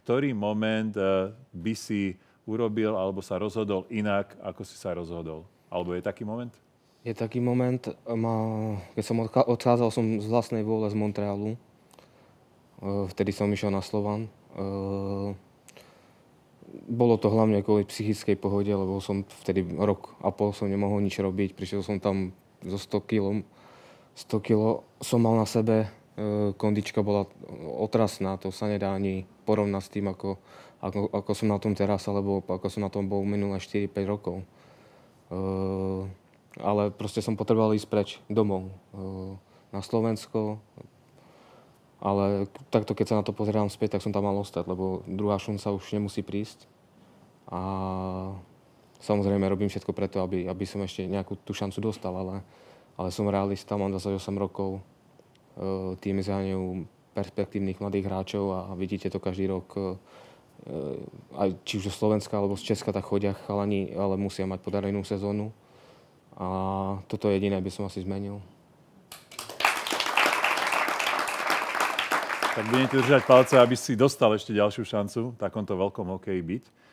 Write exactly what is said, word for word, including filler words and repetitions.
ktorý moment uh, by si urobil alebo sa rozhodol inak, ako si sa rozhodol? Alebo je taký moment? Je taký moment, ma, keď som odchádzal som z vlastnej vôle z Montrealu. Uh, vtedy som išiel na Slovan. Uh, bolo to hlavne kvôli psychickej pohode, lebo som vtedy rok a pol som nemohol nič robiť. Prišiel som tam so sto kilom. sto kilo som mal na sebe. Uh, kondička bola otrasná, to sa nedá ani porovnať s tým, ako, ako, ako som na tom teraz, alebo ako som na tom bol minulé štyri päť rokov. Uh, ale proste som potreboval ísť preč domov uh, na Slovensko. Ale takto, keď sa na to pozerám späť, tak som tam mal ostať, lebo druhá šanca už nemusí prísť. A samozrejme robím všetko preto, aby, aby som ešte nejakú tú šancu dostal, ale, ale som realista, mám dvadsaťosem rokov, uh, tým zháňajú perspektívnych mladých hráčov a vidíte to každý rok. Uh, aj či už zo Slovenska alebo z Česka tak chodia chalani, ale musia mať podarenú sezónu. A toto je jediné, by som asi zmenil. Tak budem ti držať palce, aby si dostal ešte ďalšiu šancu v takomto veľkom hokeji byť.